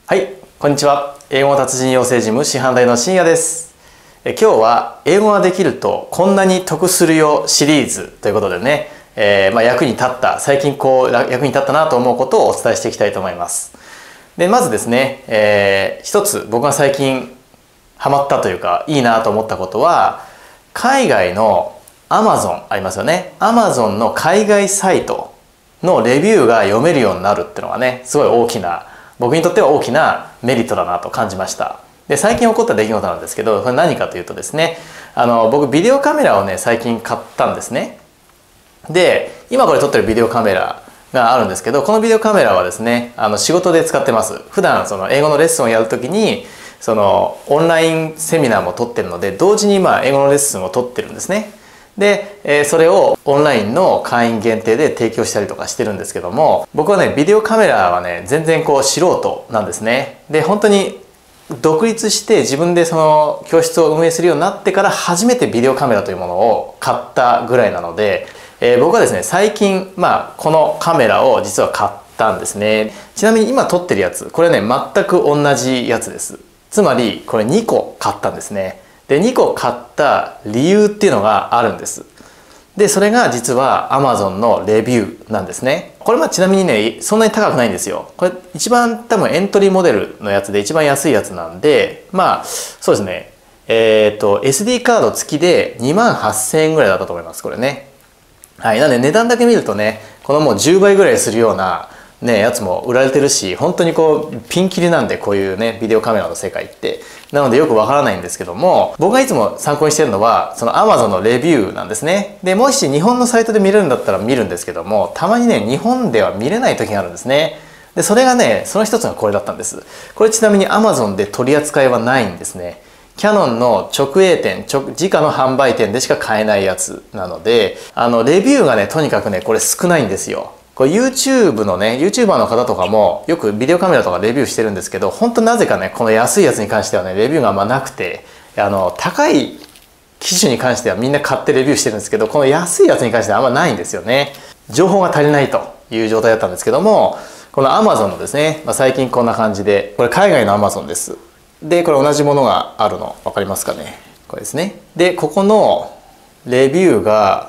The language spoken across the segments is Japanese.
はい、こんにちは。英語達人養成ジム師範代の深夜です。今日は英語ができるとこんなに得するよシリーズということでね、役に立った、最近役に立ったなと思うことをお伝えしていきたいと思います。で、まずですね、一つ僕が最近ハマったというかいいなと思ったことは、海外の Amazon ありますよね。Amazon の海外サイトのレビューが読めるようになるっていうのがね、すごい大きな、僕にとっては大きなメリットだなと感じました。で、最近起こった出来事なんですけど、これ何かというとですね、僕ビデオカメラをね、最近買ったんですね。で、今これ撮ってるビデオカメラがあるんですけど、このビデオカメラはですね、仕事で使ってます。普段その英語のレッスンをやるときに、オンラインセミナーも撮ってるので、同時に今英語のレッスンを撮ってるんですね。で、それをオンラインの会員限定で提供したりとかしてるんですけども、僕はね、ビデオカメラはね、全然素人なんですね。で、本当に独立して自分でその教室を運営するようになってから初めてビデオカメラというものを買ったぐらいなので、僕はですね、最近、このカメラを実は買ったんですね。ちなみに今撮ってるやつ、これね、全く同じやつです。つまり、これ2個買ったんですね。で、2個買った理由っていうのがあるんです。で、それが実は Amazon のレビューなんですね。これちなみにね、そんなに高くないんですよ。これ一番多分エントリーモデルのやつで一番安いやつなんで、そうですね。SD カード付きで28,000円ぐらいだったと思います、これね。はい。なんで値段だけ見るとね、このもう10倍ぐらいするようなね、やつも売られてるし、本当にピンキリなんで、こういうね、ビデオカメラの世界って。なのでよくわからないんですけども、僕がいつも参考にしてるのは、その Amazon のレビューなんですね。で、もし日本のサイトで見れるんだったら見るんですけども、たまにね、日本では見れない時があるんですね。で、それがね、その一つがこれだったんです。これちなみに Amazon で取り扱いはないんですね。キヤノンの直営店、自家の販売店でしか買えないやつなので、レビューがね、とにかくね、これ少ないんですよ。これ YouTube のね、YouTuber の方とかもよくビデオカメラとかレビューしてるんですけど、本当なぜかね、この安いやつに関してはね、レビューがあんまなくて、高い機種に関してはみんな買ってレビューしてるんですけど、この安いやつに関してはあんまないんですよね。情報が足りないという状態だったんですけども、この Amazon のですね、最近こんな感じで、これ海外の Amazon です。で、これ同じものがあるの分かりますかね。これですね。で、ここのレビューが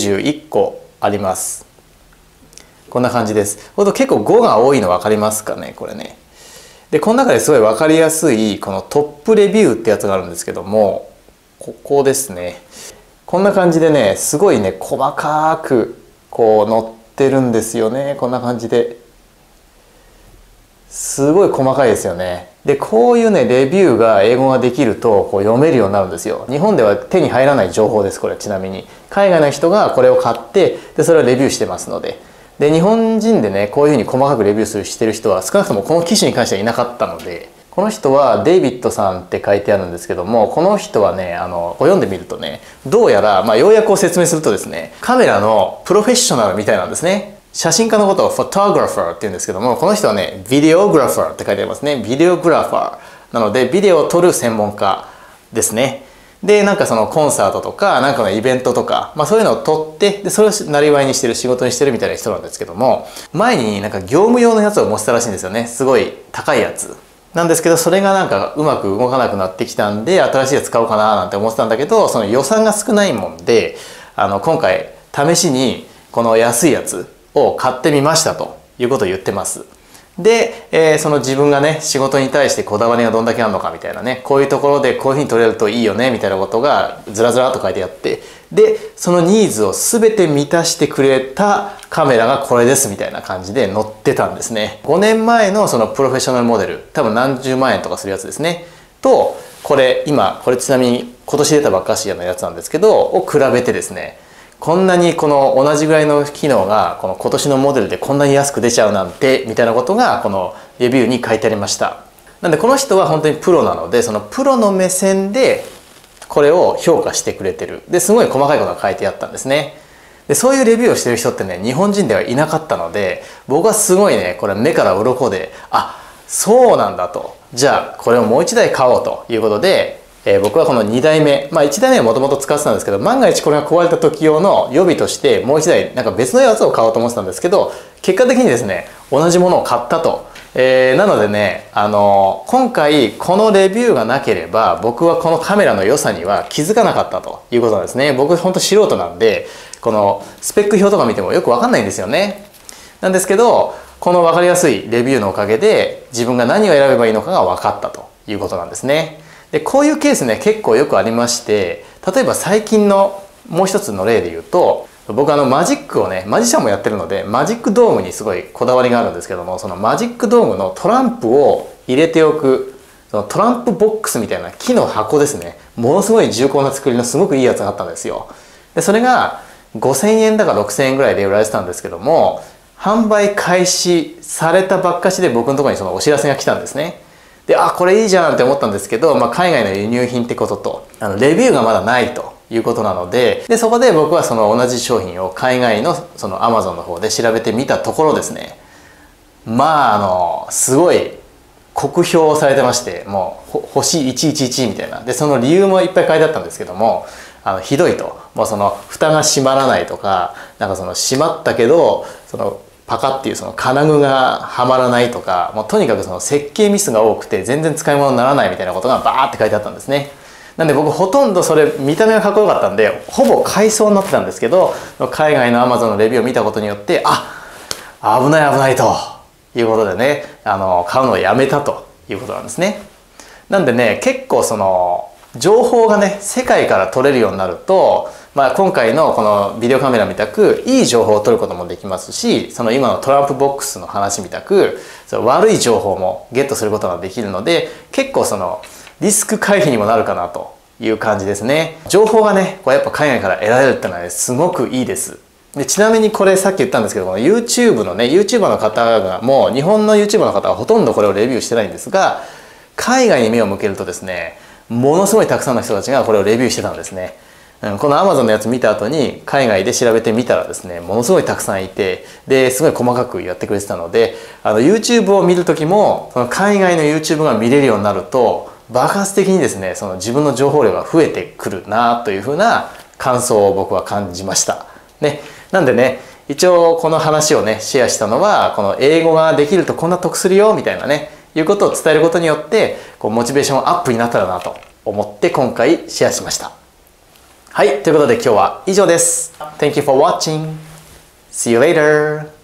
91個あります。こんな感じです。結構5が多いの分かりますかね、これね。で、この中ですごい分かりやすい、このトップレビューってやつがあるんですけども、ここですね。こんな感じでね、すごいね、細かく載ってるんですよね。こんな感じで。すごい細かいですよね。で、こういうね、レビューが英語ができると読めるようになるんですよ。日本では手に入らない情報です、これちなみに。海外の人がこれを買って、で、それをレビューしてますので。で、日本人でね、こういうふうに細かくレビューしてる人は少なくともこの機種に関してはいなかったので、この人はデイビッドさんって書いてあるんですけども、この人はね、読んでみるとね、どうやら、要約を説明するとですね、カメラのプロフェッショナルみたいなんですね。写真家のことをフォトグラファーって言うんですけども、この人はね、ビデオグラファーって書いてありますね。ビデオグラファー。なので、ビデオを撮る専門家ですね。で、なんかそのコンサートとか、なんかのイベントとか、そういうのを撮って、で、それをなりわいにしてる、仕事にしてるみたいな人なんですけども、前になんか業務用のやつを持ってたらしいんですよね。すごい高いやつ。なんですけど、それがなんかうまく動かなくなってきたんで、新しいやつ買おうかななんて思ってたんだけど、その予算が少ないもんで、今回試しにこの安いやつを買ってみましたということを言ってます。で、その自分がね、仕事に対してこだわりがどんだけあるのかみたいなね、こういうところでこういうふうに撮れるといいよねみたいなことがずらずらっと書いてあって、で、そのニーズを全て満たしてくれたカメラがこれですみたいな感じで載ってたんですね。5年前のそのプロフェッショナルモデル、多分何十万円とかするやつですね。と、これちなみに今年出たばっかしのやつなんですけど、を比べてですね、こんなにこの同じぐらいの機能がこの今年のモデルでこんなに安く出ちゃうなんてみたいなことがこのレビューに書いてありました。なんでこの人は本当にプロなので、そのプロの目線でこれを評価してくれてる。で、すごい細かいことが書いてあったんですね。で、そういうレビューをしてる人ってね、日本人ではいなかったので、僕はすごいね、これ目から鱗で、あ、そうなんだと。じゃあこれをもう一台買おうということで、僕はこの2台目、1台目はもともと使ってたんですけど、万が一これが壊れた時用の予備としてもう1台なんか別のやつを買おうと思ってたんですけど、結果的にですね、同じものを買ったとなのでね、今回このレビューがなければ僕はこのカメラの良さには気づかなかったということなんですね。僕ほんと素人なんで、このスペック表とか見てもよくわかんないんですよね。なんですけど、この分かりやすいレビューのおかげで自分が何を選べばいいのかが分かったということなんですね。で、こういうケースね、結構よくありまして、例えば最近のもう一つの例で言うと、僕マジックをね、マジシャンもやってるので、マジックドームにすごいこだわりがあるんですけども、そのマジックドームのトランプを入れておく、そのトランプボックスみたいな木の箱ですね。ものすごい重厚な作りのすごくいいやつがあったんですよ。で、それが5000円だか6000円ぐらいで売られてたんですけども、販売開始されたばっかしで僕のところにそのお知らせが来たんですね。で、あ、これいいじゃんって思ったんですけど、海外の輸入品ってことと、レビューがまだないということなので、そこで僕はその同じ商品を海外のその Amazon の方で調べてみたところですね、すごい酷評されてまして、もう星111みたいな。で、その理由もいっぱい書いてあったんですけども、ひどいと。もうその蓋が閉まらないとか、なんかその閉まったけど、そのパカっていうその金具がはまらないとか、もうとにかくその設計ミスが多くて全然使い物にならないみたいなことがバーって書いてあったんですね。なんで僕ほとんどそれ見た目がかっこよかったんで、ほぼ買いそうになってたんですけど、海外の Amazon のレビューを見たことによって、危ない危ないということでね、買うのをやめたということなんですね。なんでね、結構その情報がね、世界から取れるようになると、今回のこのビデオカメラみたくいい情報を取ることもできますし、その今のトランプボックスの話みたく悪い情報もゲットすることができるので、結構そのリスク回避にもなるかなという感じですね。情報がね、やっぱ海外から得られるってのはね、すごくいいです。で、ちなみにこれさっき言ったんですけど、この YouTube のね、YouTuber の方が、もう日本の YouTuber の方はほとんどこれをレビューしてないんですが、海外に目を向けるとですね、ものすごいたくさんの人たちがこれをレビューしてたんですね。この Amazon のやつ見た後に海外で調べてみたらですね、ものすごいたくさんいて、ですごい細かくやってくれてたので、YouTube を見る時もその海外の YouTube が見れるようになると爆発的にですね、その自分の情報量が増えてくるなというふうな感想を僕は感じましたね。なんでね、一応この話をねシェアしたのは、この英語ができるとこんな得するよみたいなね、いうことを伝えることによってモチベーションアップになったらなと思って今回シェアしました。はい、ということで今日は以上です。Thank you for watching. See you later.